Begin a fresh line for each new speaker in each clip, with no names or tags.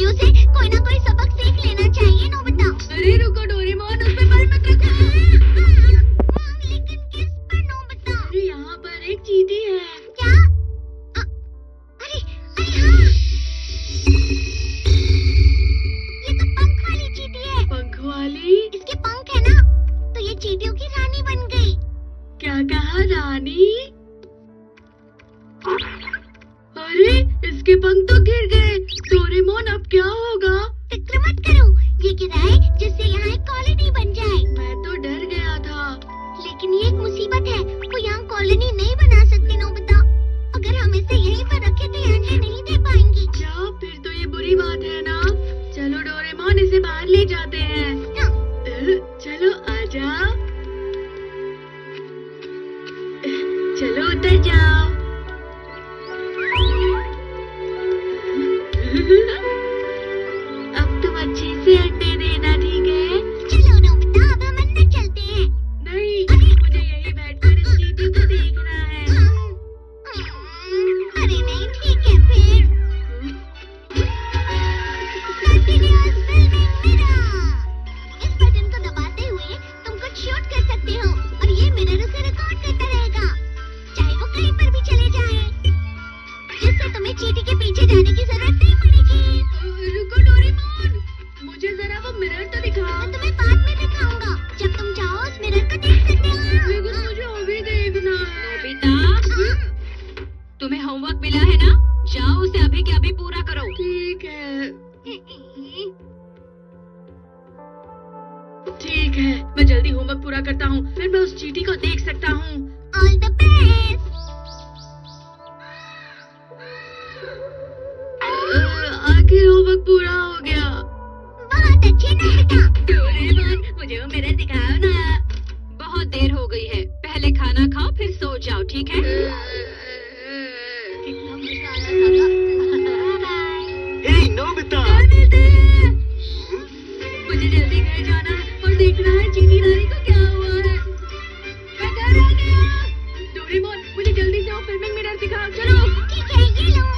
चींटियों से कोई ना कोई सबक सीख लेना चाहिए नोबिता।
अरे रुको डोरेमोन, उस पे पर मत रखो।
लेकिन किस पर नोबिता?
अरे यहाँ पर एक चींटी है।
क्या? अरे हाँ, ये तो पंख वाली चींटी है।
पंख वाली?
इसके पंख है ना, तो ये चींटियों की रानी बन गई।
क्या कहा, रानी? अरे इसके पंख तो गिर गए। डोरेमोन अब क्या होगा?
फिक्र मत करो, ये गिरा है जिससे यहाँ एक कॉलोनी बन जाए।
मैं तो डर गया था।
लेकिन ये एक मुसीबत है, वो यहाँ कॉलोनी नहीं बना सकती नोबिता। अगर हम इसे यहीं पर रखें तो ये अंडे नहीं दे पाएंगी।
क्या? फिर तो ये बुरी बात है ना। चलो डोरेमोन, इसे बाहर ले जाते हैं। चलो आजा। चलो उतर जाओ। अब तुम अच्छे से अंडे देना, ठीक है?
चलो नोबिता, अब हम अंदर चलते हैं।
नहीं, मुझे यही बैठकर इस चींटी को देखना है।
अरे नहीं, ठीक है फिर। Continuous filming mirror। इस बटन को दबाते हुए तुम कुछ शूट कर सकते हो और ये मिरर उसे रिकॉर्ड करता रहेगा, चाहे वो कहीं पर भी चले जाए, जिससे तुम्हें चींटी के पीछे जाने की जरूरत नहीं पड़ेगी।
रुको डोरेमोन, मुझे जरा वो मिरर तो दिखाओ।
मैं तुम्हें बाद में दिखाऊंगा, जब तुम चाहो उस मिरर को देख सकते हो।
लेकिन मुझे अभी देखना है। नोबिता, तुम्हें होमवर्क मिला है ना? जाओ उसे अभी के अभी पूरा करो। ठीक है। ठीक है, मैं जल्दी होमवर्क पूरा करता हूँ, फिर मैं उस चींटी को देख सकता हूँ।
All the best.
आखिर होमवर्क पूरा हो गया।
बहुत अच्छे नोबिता।
डोरेमोन, मुझे वो मिरर दिखाओ ना। बहुत देर हो गई है, पहले खाना खाओ फिर सो जाओ, ठीक है? कितना मजा आया था।
हे नोबिता,
मुझे जल्दी घर जाना है और देखना है चींटी रानी को क्या हुआ है। मैं घर आ गया। डोरेमोन, मुझे जल्दी से वो फिल्मिंग मिरर दिखाओ। चलो।
ठीक है, ये लो।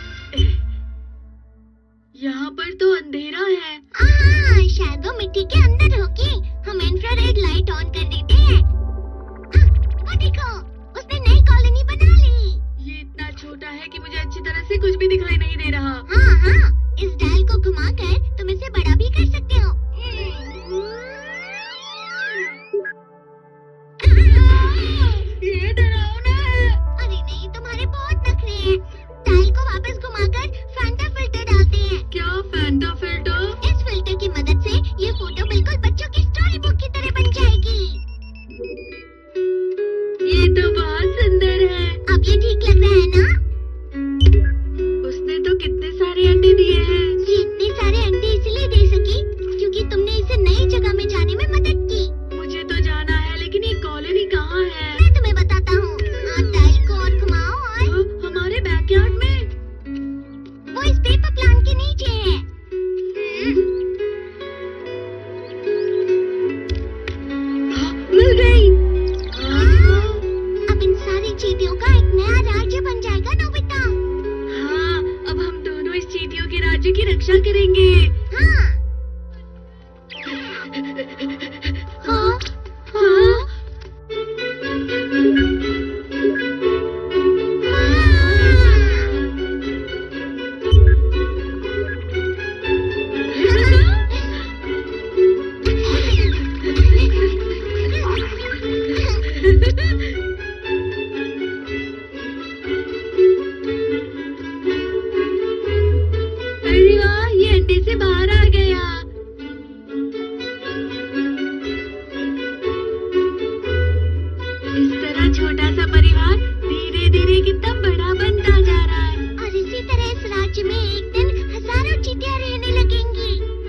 यहाँ पर तो अंधेरा है।
हाँ, शायद वो मिट्टी के अंदर होगी। हम इंफ्रारेड लाइट ऑन कर देते हैं। वो देखो, उसने नई कॉलोनी बना ली।
ये इतना छोटा है कि मुझे अच्छी तरह से कुछ भी दिखाई नहीं दे रहा।
हाँ, इस डायल को घुमाकर तुम इसे बड़ा भी कर सकते हो।
ये डरावना है।
अरे नहीं, तुम्हारे बहुत नखरे हैं। डायल को वापस घुमाकर फैंटा फिल्टर डालते हैं।
क्या फैंटा फिल्टर?
इस फिल्टर की मदद से ये फोटो बिल्कुल बच्चों की स्टोरी बुक की तरह बन जाएगी।
ये तो बहुत सुंदर है।
अब ये ठीक लग रहा है ना?
उसने तो कितने सारे अंडे दिए हैं।
ये इतने सारे अंडे इसलिए दे सकी क्योंकि तुमने इसे नई जगह में जाने में मदद की।
मुझे तो जाना है, लेकिन ये कॉलोनी कहाँ है?
मैं तुम्हें बताता हूँ। डायल को और घुमाओ और
हमारे बैकयार्ड में।
वो इस पेपर प्लांट के नीचे है।
मिल गई।
अब इन सारी चींटियों का एक नया राज्य बन जाएगा नोबिता।
हाँ, अब हम दोनों इस चींटियों के राज्य की रक्षा करेंगे।
हाँ।
हाँ, हाँ। अरे वाह, ये अंडे से बाहर आ गया। इस तरह छोटा सा परिवार धीरे धीरे कितना बड़ा बनता जा रहा है।
और इसी तरह इस राज्य में एक दिन हजारों चींटियां रहने लगेंगी।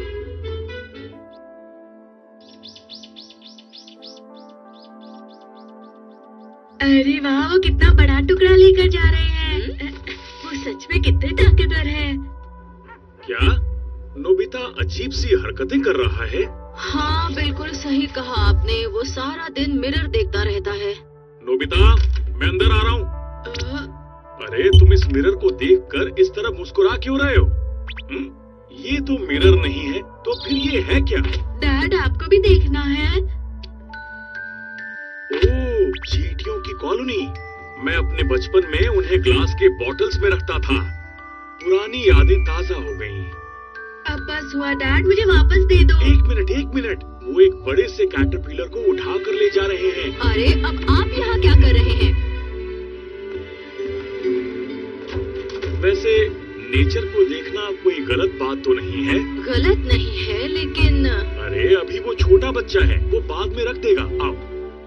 अरे वाह, वो कितना बड़ा टुकड़ा लेकर जा रहे हैं। वो सच में कितने ताकतवर है।
क्या नोबिता अजीब सी हरकतें कर रहा है?
हाँ, बिल्कुल सही कहा आपने। वो सारा दिन मिरर देखता रहता है।
नोबिता, मैं अंदर आ रहा हूँ। अरे तुम इस मिरर को देखकर इस तरह मुस्कुरा क्यों रहे हो? ये तो मिरर नहीं है, तो फिर ये है क्या?
डैड, आपको भी देखना है?
ओह, चींटियों की कॉलोनी। मैं अपने बचपन में उन्हें ग्लास के बॉटल्स में रखता था। पुरानी यादें ताजा हो गईं।
अब बस हुआ डैड, मुझे वापस दे दो।
एक मिनट, वो एक बड़े से कैटरपिलर को उठा कर ले जा रहे हैं।
अरे, अब आप यहाँ क्या कर रहे हैं?
वैसे नेचर को देखना कोई गलत बात तो नहीं है?
गलत नहीं है, लेकिन
अरे अभी वो छोटा बच्चा है, वो बाद में रख देगा। अब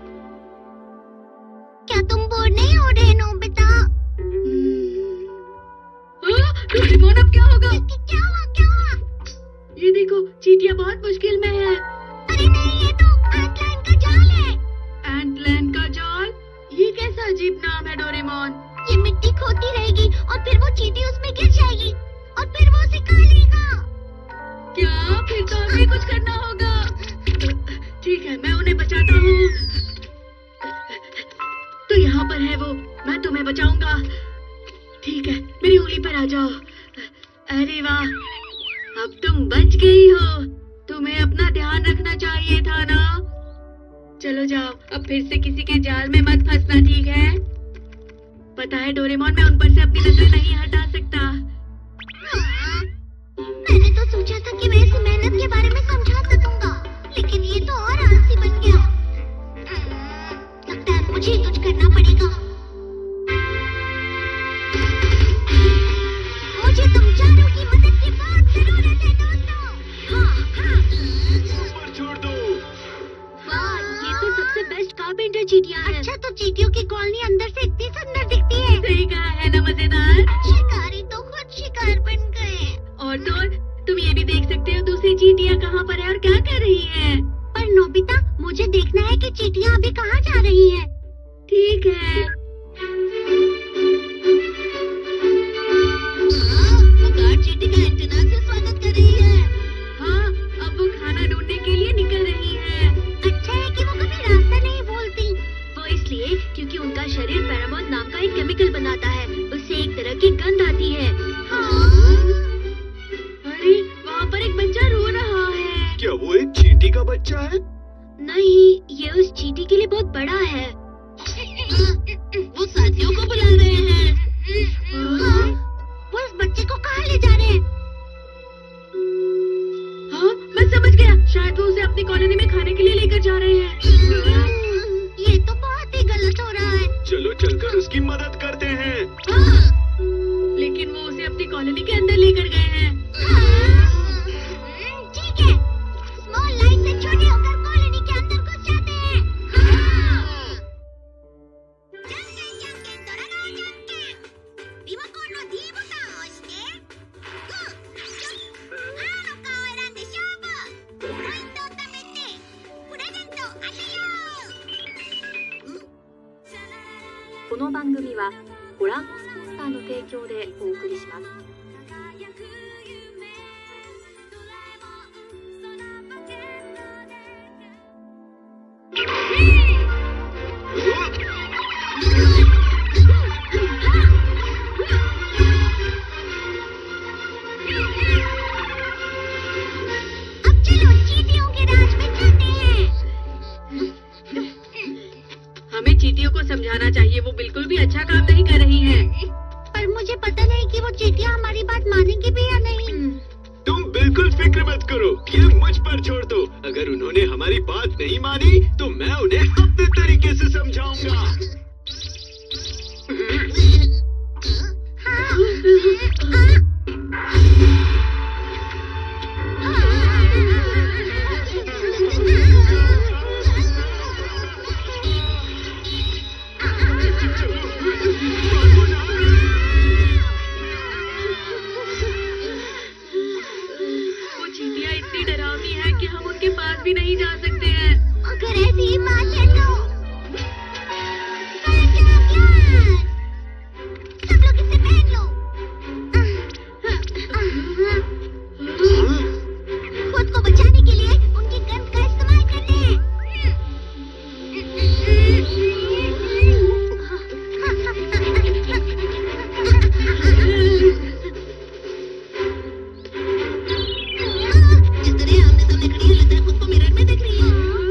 क्या तुम बोर नहीं हो रहे नोबिता?
डोरेमोन, अब क्या होगा?
क्या हुआ?
ये देखो, चींटियां बहुत मुश्किल में है।
अरे नहीं, ये तो एंटलाइन का जाल है।
एंटलाइन का जाल? ये कैसा अजीब नाम है डोरेमोन।
ये मिट्टी खोदती रहेगी और फिर वो चींटी उसमें गिर जाएगी और फिर वो उसे खा लेगा।
क्या? फिर तो हमें कुछ करना होगा। ठीक है, मैं उन्हें बचाता हूँ। तो यहाँ पर है वो, मैं तुम्हें बचाऊंगा। ठीक है, मेरी उंगली पर आ जाओ। अरे वाह, अब तुम बच गई हो। तुम्हें अपना ध्यान रखना चाहिए था ना। चलो जाओ, अब फिर से किसी के जाल में मत फंसना, ठीक है? पता है डोरेमोन, मैं उन पर से अपनी नजर नहीं हटा सकता।
मैंने तो सोचा था कि मैं इसे मेहनत के बारे में समझा सकूंगा, लेकिन ये तो और आलसी बन गया। लगता है मुझे कुछ करना पड़ेगा। मुझे तुम चारों की मदद की बहुत जरूरत है दोस्तों।
ऊपर छोड़ दो।
वाह, ये तो सबसे बेस्ट कारपेंटर चींटियां हैं। अच्छा, तो चींटियों की कॉलोनी अंदर से इतनी सुंदर दिखती है।
सही कहा है ना, मजेदार।
शिकारी तो खुद शिकार बन गए।
और तो और, तुम ये भी देख सकते हो दूसरी चींटियां कहाँ पर है और क्या कर रही है।
पर नोबिता, मुझे देखना है कि चींटियां अभी कहाँ जा रही हैं।
ठीक है।
वो गार्ड चींटी का एंटीना से स्वागत कर रही है।
हाँ, अब वो खाना ढूंढने के लिए निकल रही है।
अच्छा है कि वो कभी रास्ता नहीं भूलती।
वो इसलिए क्योंकि उनका शरीर फेरोमोन नाम का एक केमिकल बनाता है, उससे एक तरह की गंध आती है। अरे, वहाँ पर एक बच्चा रो रहा है।
क्या वो एक चींटी का बच्चा है?
नहीं, ये उस चींटी के लिए बहुत बड़ा है।
वो साथियों को बुला रहे हैं। वो इस बच्चे को कहाँ ले जा रहे हैं?
हाँ, मैं समझ गया, शायद वो उसे अपनी कॉलोनी में खाने के लिए लेकर जा रहे हैं।
ये तो बहुत ही गलत हो रहा है।
चलो चलकर उसकी मदद करते हैं।
लेकिन वो उसे अपनी कॉलोनी के अंदर लेकर गए हैं।
ठीक है, स्मॉल लाइट से छोटे होकर कॉलोनी के अंदर घुस जाते हैं।
この番組はご覧のスポンサーの提供でお送りします。
अब चलो चींटियों के राज में चलते हैं।
हमें चींटियों को समझाना चाहिए, वो बिल्कुल भी अच्छा काम नहीं कर रही हैं।
पर मुझे पता नहीं कि वो चींटियां हमारी बात मानेंगी भी या नहीं।
तुम बिल्कुल फिक्र मत करो, ये मुझ पर छोड़ दो। अगर उन्होंने हमारी बात नहीं मानी तो मैं उन्हें अपने तरीके से समझाऊंगा।
वो चींटियां इतनी डरावनी है कि हम उनके पास भी नहीं जा सकते हैं।
अगर ऐसी ही बात है तो सब लोग इसे पहन लो। खुद को बचाने के लिए उनकी गंध का इस्तेमाल करते हैं। कैसे खड़ी है? लगता है खुद को मिरर में देख रही है।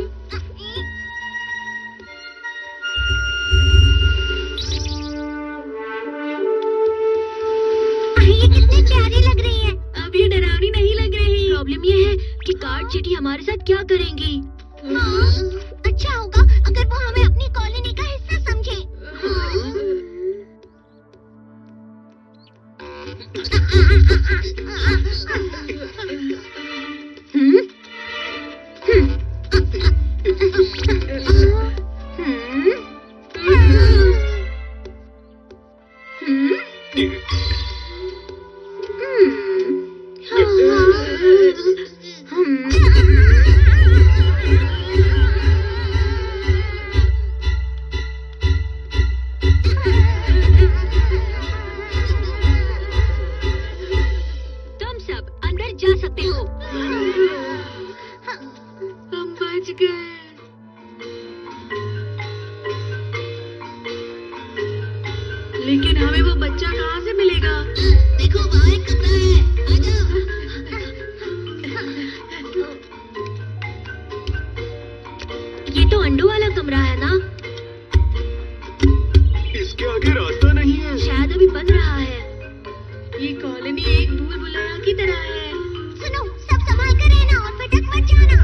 ये कितनी प्यारी लग रही है।
अब ये डरावनी नहीं लग रही। प्रॉब्लम ये है कि कार्ड चीटी हमारे साथ क्या करेंगी।
हाँ, अच्छा होगा अगर वो हमें अपनी कॉलोनी का हिस्सा समझे।
तुम सब अंदर जा सकते हो। हम बच गए। लेकिन हमें वो बच्चा कहाँ से मिलेगा?
देखो वहाँ एक कमरा है, आजा।
ये तो अंडों वाला कमरा है ना?
इसके आगे रास्ता नहीं है।
शायद अभी बन रहा है। ये कॉलोनी एक भूल भुलैया की तरह है।
सुनो, सब संभाल कर रहना और भटक मत जाना।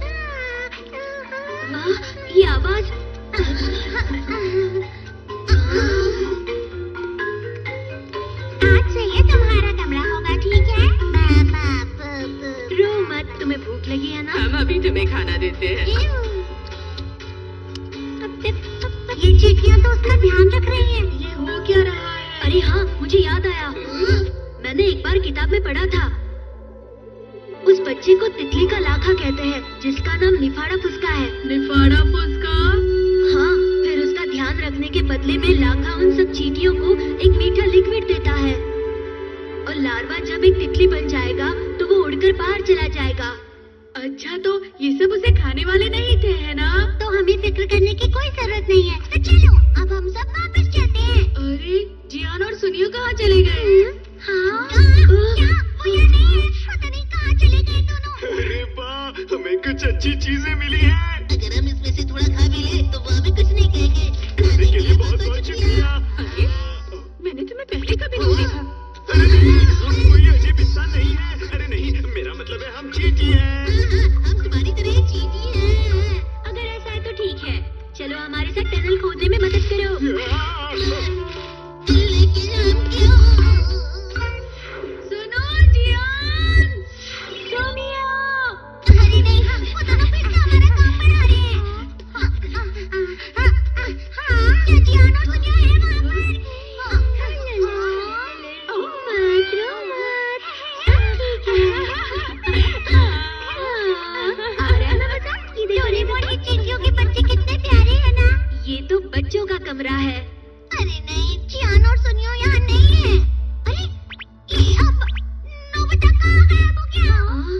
ये आवाज।
आज से ये तुम्हारा कमरा होगा, ठीक है?
रो मत, तुम्हें भूख लगी है ना?
हम अभी तुम्हें खाना देते हैं।
ये चींटियां तो उसका ध्यान रख रही हैं।
ये हो क्या रहा है? अरे हाँ, मुझे याद आया। मैंने एक बार किताब में पढ़ा था। उस बच्चे को तितली का लाखा कहते हैं, जिसका नाम निफाड़ा फुसका है। निफाड़ा फुसका? हाँ, फिर उसका ध्यान रखने के बदले में लाखा उन सब चींटियों को एक मीठा लिक्विड देता है। और लार्वा जब एक तितली बन जाएगा तो वो उड़कर बाहर चला जाएगा। अच्छा, तो ये सब उसे खाने वाले नहीं थे, है ना?
तो हमें फिक्र करने की कोई जरूरत नहीं है। तो चलो, अब हम सब वापस चलते हैं।
अरे, जियान और सुनियो कहाँ चले गए?
हाँ? क्या? वो यहाँ नहीं है। पता नहीं कहाँ चले गए दोनों।
अरे वाह, हमें कुछ अच्छी चीजें मिली हैं।
अगर हम इसमें से थोड़ा खा भी ले तो वो हमें कुछ नहीं कहेंगे।
खाने के लिए बहुत बहुत शुक्रिया।
अरे, मैंने तुम्हें पहले कभी नहीं देखा।
अरे नहीं, हम कोई अजीब इंसान नहीं है। अरे नहीं, मेरा मतलब है हम चींटी हैं।
हम तुम्हारी तरह चींटी हैं।
अगर ऐसा है तो ठीक है, चलो हमारे साथ टनल खोदने में मदद करो।
लेकिन हम क्यों?
सुनो जियान, सोनिया।
अरे नहीं, वो दोनों फिर से हमारा काम बढ़ा रहे हैं। क्या जियान और सुनियो है वहाँ पर? मत रो मत, सब ठीक है। अरे ना बता, ये डोरेमोन की चींटियों के बच्चे कितने प्यारे हैं ना?
ये तो बच्चों का कमरा है।
अरे नहीं, जियान और सुनियो यहाँ नहीं है। अरे ये अब नोबिता कहाँ गायब हो गया?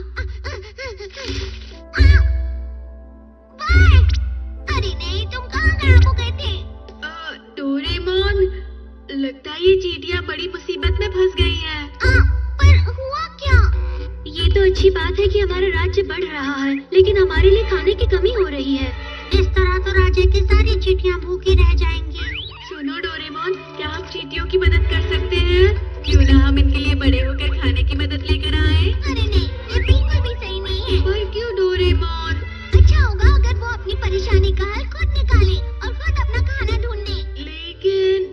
वाह! अरे नहीं, तुम कहाँ गायब हो गए थे?
डोरेमोन, लगता है ये चींटियां बड़ी मुसीबत में फंस गई हैं।
पर हुआ क्या?
ये तो अच्छी बात है कि हमारा राज्य बढ़ रहा है, लेकिन हमारे लिए खाने की कमी हो रही है।
इस तरह तो राज्य की सारी चींटियां भूखी रह जाएंगी।
सुनो डोरेमोन, क्या हम चींटियों की मदद कर सकते हैं? क्यों ना हम इनके लिए बड़े होकर खाने की मदद लेकर आए?
अरे नहीं, ये बिल्कुल भी सही नहीं है।
पर क्यों डोरेमोन?
अच्छा होगा अगर वो अपनी परेशानी का हल खुद निकाले और खुद अपना खाना ढूंढे।
लेकिन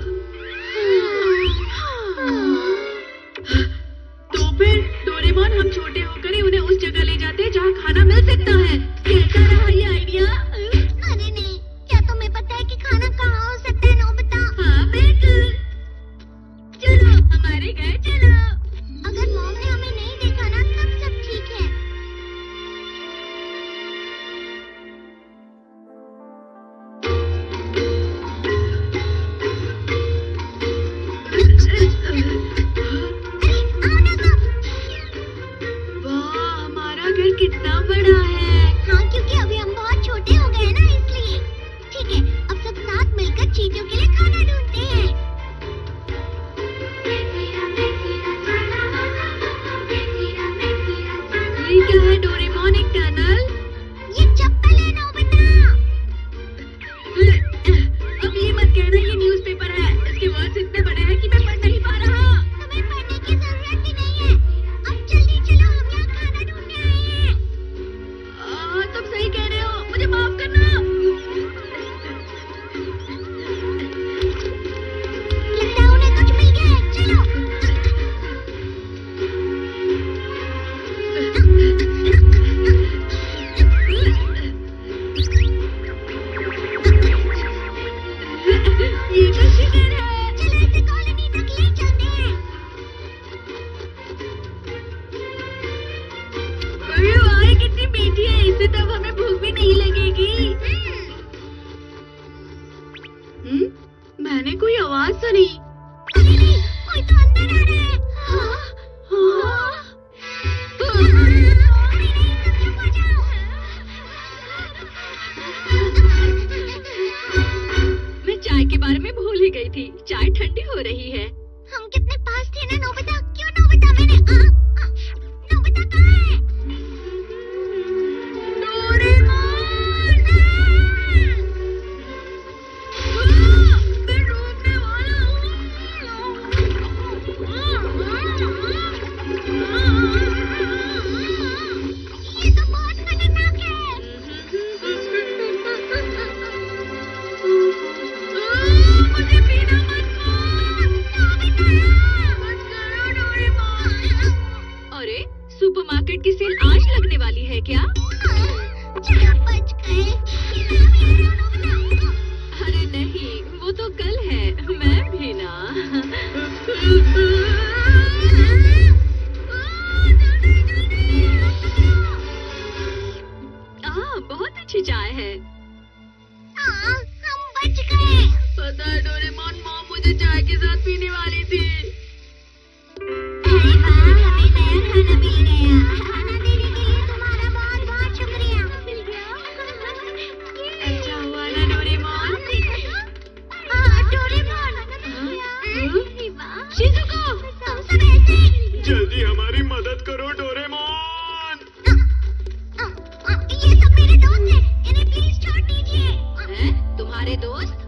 तो फिर डोरेमोन, हम छोटे होकर ही उन्हें उस जगह ले जाते हैं जहाँ खाना मिल सकता है। कैसा रहा ये आइडिया?
अरे नहीं, क्या तुम्हें पता है कि खाना कहाँ हो सकता है नोबिता?
हाँ बिल्कुल, चलो हमारे घर चलो।
अगर मॉम ने हमें नहीं देखा ना तब सब ठीक है।
वाह, हमारा घर कितना बड़ा है।
हाँ, क्योंकि अभी हम बहुत छोटे हो गए ना, इसलिए। ठीक है, अब सब साथ मिलकर चींटियों के लिए खाना ढूंढते हैं।
ये क्या है डोरेमोन? Morning tunnel.
ये चप्पल है नोबिता।
अब ये मत कहना ये न्यूज़पेपर है। इसके वर्ड्स इतने बड़े हैं कि मैं पढ़ नहीं पा रहा।
तुम्हें पढ़ने की जरूरत ही नहीं है। अब जल्दी चलो, हम यहाँ खाना ढूंढने आए हैं।
तुम सही कह रहे हो, मुझे माफ करना।
लगता है उन्हें कुछ मिल गया है। चलो।
ये तो शिकार है।
चलो इसे कॉलोनी तक ले चलते हैं।
अरे वाह, कितनी मीठी है। इससे तब हमें भूख भी नहीं लगेगी। मैंने कोई आवाज सुनी।
अरे नहीं, कोई तो अंदर आ रहा है। अरे नहीं, सब चुप हो जाओ।
मैं चाय के बारे में भूल ही गई थी। चाय ठंडी हो रही है।
हम कितने पास थे ना नोबिता। क्यों नोबिता? मैंने नोबिता कहाँ है? डोरेमोन! मैं रोकने वाला हूँ। ये तो बहुत खतरनाक है। मुझे पीना मत मार। नोबिता, मत करो डोरेमोन।
अरे सुपरमार्केट की सेल आज लगने वाली है क्या?
चलो बच गए। नोबिता।
अरे नहीं, वो तो कल है। मैं भी ना। बहुत अच्छी चाय है।
हम बच गए।
पता है डोरेमोन, मॉम मुझे चाय के साथ पीने वाली थी।
अरे वाह, हमें नया खाना मिल गया। खाना देने के लिए तुम्हारा बहुत बहुत शुक्रिया। मिल गया।
अच्छा हुआ ना डोरेमोन।
डोरेमोन।
शिज़ुको,
तुम सब ऐसे।
जल्दी हमारी मदद करो डोरेमोन।
ये सब मेरे दोस्त हैं। इन्हें प्लीज छोड़ दीजिए।
हैं? तुम्हारे दोस्त?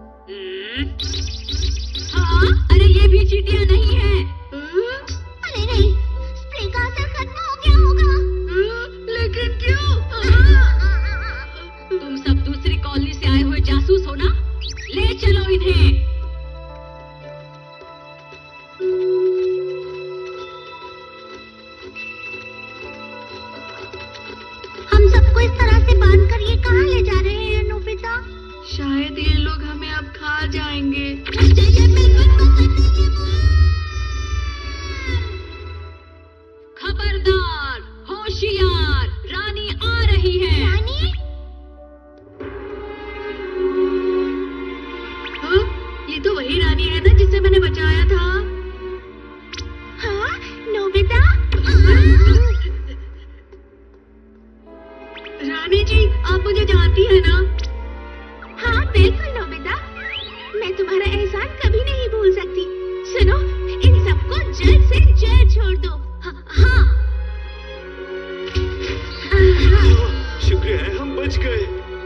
हाँ, अरे ये भी चींटियां नहीं है।
अरे नहीं, स्प्रे का असर खत्म हो गया होगा।
लेकिन क्यों? तुम सब दूसरी कॉलोनी से आए हुए जासूस हो ना? ले चलो इन्हें।
हम सबको इस तरह से बांधकर ये कहाँ ले जा रहे हैं नोबिता?
शायद ये लोग हमें अब खा जाएंगे। खबरदार, होशियार, रानी आ रही है।
रानी?
हाँ, ये तो वही रानी है ना जिसे मैंने बचाया था।
हाँ, नोबिता?
रानी जी, आप मुझे जानती है ना?
हाँ बिल्कुल नोबिता, मैं तुम्हारा एहसान कभी नहीं भूल सकती। सुनो, इन सबको जल्द से जल्द छोड़ दो। हाँ।
शुक्र है हम बच गए।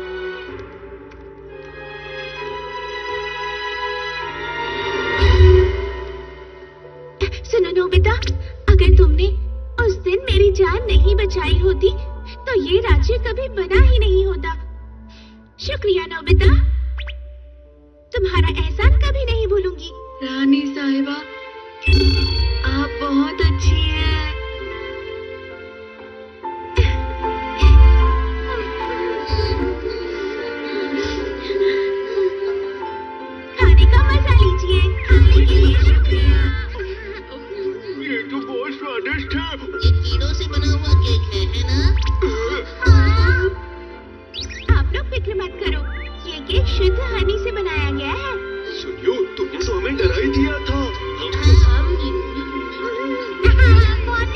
सुनो नोबिता, अगर तुमने उस दिन मेरी जान नहीं बचाई होती तो ये राज्य कभी बना ही नहीं होता। शुक्रिया नोबिता, तुम्हारा एहसान कभी नहीं भूलूंगी।
रानी साहिबा, आप बहुत अच्छी हैं।
खाने का मजा लीजिए। खाने के लिए शुक्रिया।
ये तो बहुत स्वादिष्ट है।
ये कीड़ों से बना हुआ केक है ना? हाँ। आप लोग फिक्र मत करो, ये केक शुद्ध हनी से बनाया गया है।
सुनियो, तुमने तो हमें डरा ही दिया था।
बहुत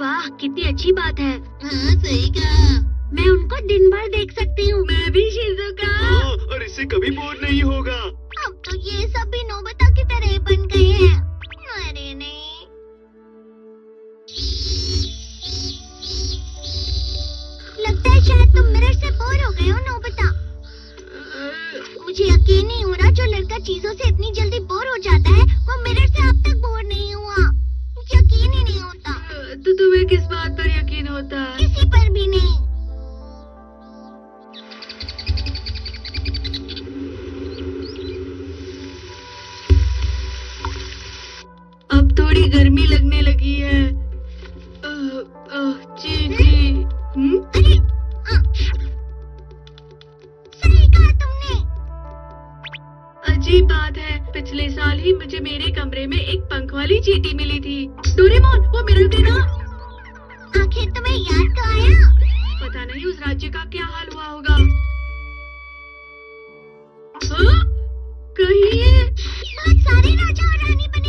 वाह, कितनी अच्छी बात है।
हाँ सही कहा। मैं उनको दिन भर देख सकती हूँ।
मैं भी शिजुका।
हाँ, और इससे कभी बोर नहीं होगा।
अब तो ये सब भी नोबिता की तरह बन गए हैं। अरे नहीं। लगता है शायद तुम मिरर से बोर हो गए हो नोबिता। मुझे यकीन नहीं हो रहा जो लड़का चीजों से इतनी जल्दी बोर हो जाता है वो मिरर से अब तक बोर नहीं हुआ। यकीन ही नहीं होता।
तो तुम्हें किस बात पर यकीन होता है?
किसी पर भी नहीं।
अब थोड़ी गर्मी लगने लगी है। चींटी।
अरे सही कहा तुमने।
अजीब बात है, पिछले साल ही मुझे मेरे कमरे में एक पंख वाली चींटी मिली थी। डोरेमोन, वो मिरर देना।
आखिर तुम्हें याद तो आया।
पता नहीं उस राज्य का क्या हाल हुआ होगा। हाँ? कहीं ये
बहुत सारे राजा और रानी